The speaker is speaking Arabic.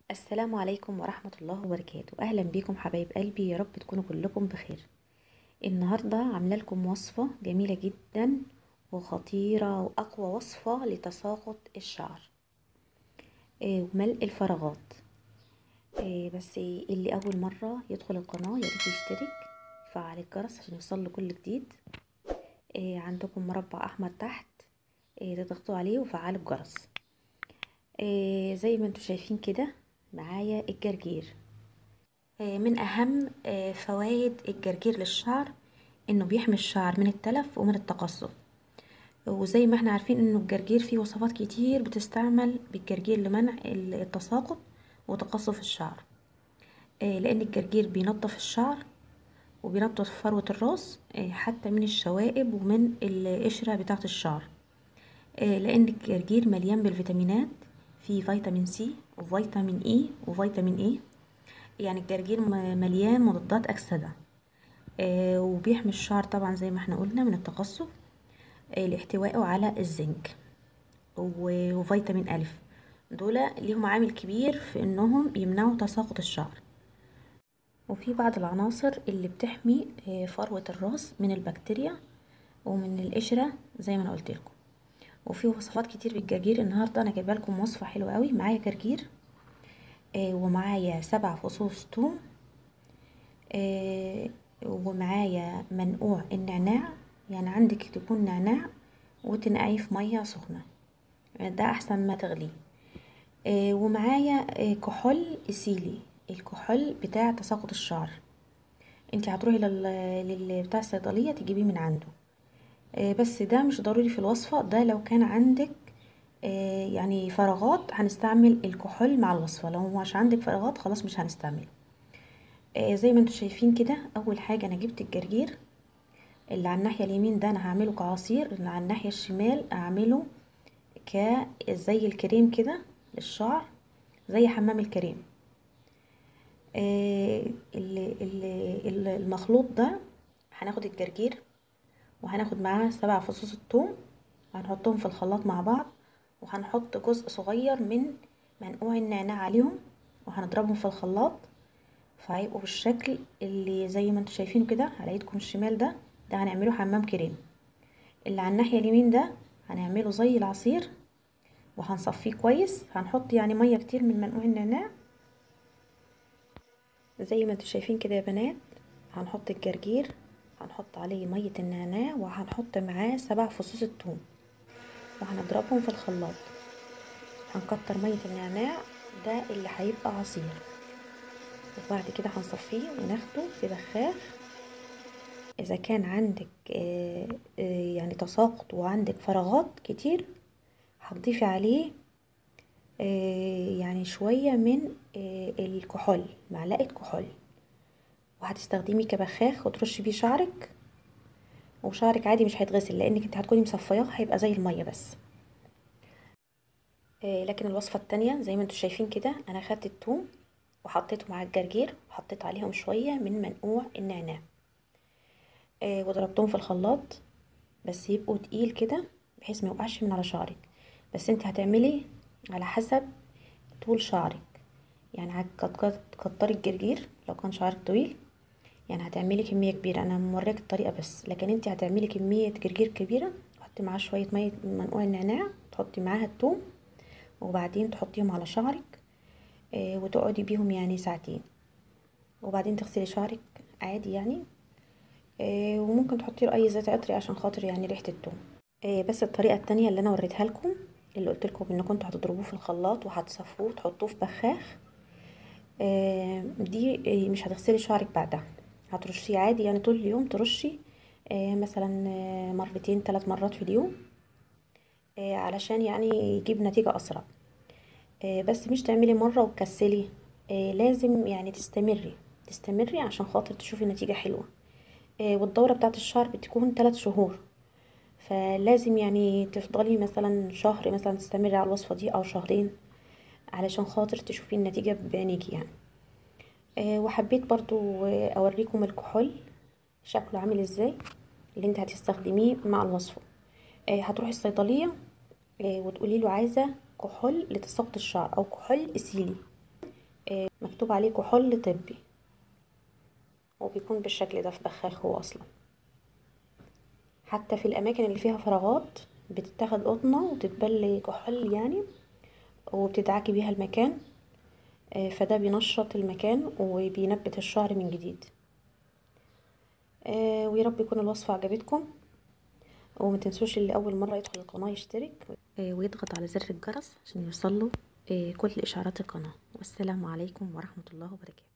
السلام عليكم ورحمة الله وبركاته. أهلا بكم حبايب قلبي، يا رب تكونوا كلكم بخير. النهاردة عاملة لكم وصفة جميلة جدا وخطيرة وأقوى وصفة لتساقط الشعر وملء الفراغات. بس اللي أول مرة يدخل القناة ياريت يشترك، يفعل الجرس عشان يوصل له كل جديد. عندكم مربع أحمر تحت، تضغطوا عليه وفعلوا الجرس. زي ما انتوا شايفين كده معايا الجرجير. من أهم فوائد الجرجير للشعر إنه بيحمي الشعر من التلف ومن التقصف. وزي ما احنا عارفين إنه الجرجير فيه وصفات كتير بتستعمل بالجرجير لمنع التساقط وتقصف الشعر. لأن الجرجير بينظف الشعر وبينظف فروة الراس، حتى من الشوائب ومن القشرة بتاعة الشعر. لأن الجرجير مليان بالفيتامينات، فيه فيتامين سي وفيتامين اي وفيتامين اي. يعني الجرجير مليان مضادات أكسدة. وبيحمي الشعر طبعا زي ما احنا قلنا من التقصف، لاحتوائه على الزنك وفيتامين ألف. دول ليهم عامل كبير في انهم يمنعوا تساقط الشعر. وفي بعض العناصر اللي بتحمي فروة الراس من البكتيريا ومن القشرة زي ما انا قلت لكم. وفي وصفات كتير بالجرجير. النهارده انا جايبه لكم وصفه حلوه قوي. معايا جرجير ومعايا 7 فصوص توم، ومعايا منقوع النعناع. يعني عندك تكون نعناع وتنقعيه في ميه سخنه، ده احسن ما تغليه. ومعايا كحول اسيلي، الكحول بتاع تساقط الشعر. انت هتروحي بتاع الصيدليه تجيبيه من عنده. بس ده مش ضروري في الوصفه. ده لو كان عندك يعني فراغات هنستعمل الكحول مع الوصفه، لو مش عندك فراغات خلاص مش هنستعمله. زي ما انتوا شايفين كده، اول حاجه انا جبت الجرجير اللي على الناحيه اليمين ده انا هعمله كعصير، اللي على الناحيه الشمال اعمله زي الكريم كده للشعر، زي حمام الكريم. المخلوط ده هناخد الجرجير وهناخد معاه 7 فصوص الثوم، هنحطهم في الخلاط مع بعض، وهنحط جزء صغير من منقوع النعناع عليهم وهنضربهم في الخلاط، فهيبقوا بالشكل اللي زي ما انتوا شايفينه كده على ايدكم الشمال. ده هنعمله حمام كريم. اللي على الناحية اليمين ده هنعمله زي العصير وهنصفيه كويس. هنحط يعني مية كتير من منقوع النعناع زي ما انتوا شايفين كده يا بنات. هنحط الجرجير، هنحط عليه مية النعناع، وهنحط معاه 7 فصوص الثوم وهنضربهم في الخلاط. هنكتر مية النعناع، ده اللي هيبقى عصير. وبعد كده هنصفيه وناخده في بخاخ. اذا كان عندك يعني تساقط وعندك فراغات كتير، هتضيفي عليه يعني شوية من الكحول، معلقة كحول، وهتستخدمي كبخاخ وترشي بيه شعرك. وشعرك عادي مش هيتغسل لانك انت هتكوني مصفياه، هيبقى زي المية بس. لكن الوصفة التانية زي ما انتوا شايفين كده، انا خدت الثوم وحطيته مع الجرجير وحطيت عليهم شوية من منقوع النعناع، وضربتهم في الخلاط بس يبقوا تقيل كده بحيث ما يوقعش من على شعرك. بس انت هتعملي على حسب طول شعرك. يعني هتكتري الجرجير لو كان شعرك طويل، يعني هتعملي كميه كبيره. انا موريك الطريقه بس، لكن انت هتعملي كميه جرجير كبيره، تحطي معاه شويه ميه من منقوع النعناع، تحطي معاها الثوم، وبعدين تحطيهم على شعرك وتقعدي بيهم يعني ساعتين، وبعدين تغسلي شعرك عادي يعني. وممكن تحطي له اي زيت عطري عشان خاطر يعني ريحه الثوم. بس الطريقه التانية اللي انا وريتها لكم، اللي قلت لكم انكم انتوا هتضربوه في الخلاط وهتصفوه وتحطوه في بخاخ، دي مش هتغسلي شعرك بعدها، هترشيه عادي يعني طول اليوم. ترشي مثلا مرتين 3 مرات في اليوم، علشان يعني يجيب نتيجة أسرع. بس مش تعملي مرة وتكسلي، لازم يعني تستمري عشان خاطر تشوفي نتيجة حلوة. والدورة بتاعت الشهر بتكون 3 شهور، فلازم يعني تفضلي مثلا شهر مثلا تستمري على الوصفة دي أو شهرين علشان خاطر تشوفي النتيجة بعينيكي يعني. وحبيت برضو اوريكم الكحول شكله عامل ازاي اللي انت هتستخدميه مع الوصفة. هتروحي الصيدلية وتقولي له عايزة كحول لتساقط الشعر او كحول اسيلي. مكتوب عليه كحول طبي، وبيكون بالشكل ده في بخاخ هو اصلا. حتى في الاماكن اللي فيها فراغات بتتاخد قطنة وتتبل كحول يعني، وبتدعكي بيها المكان. فده بينشط المكان وبينبت الشعر من جديد. ويا رب يكون الوصفة عجبتكم، وما تنسوش اللي اول مرة يدخل القناة يشترك ويضغط على زر الجرس عشان يوصله كل اشعارات القناة. والسلام عليكم ورحمة الله وبركاته.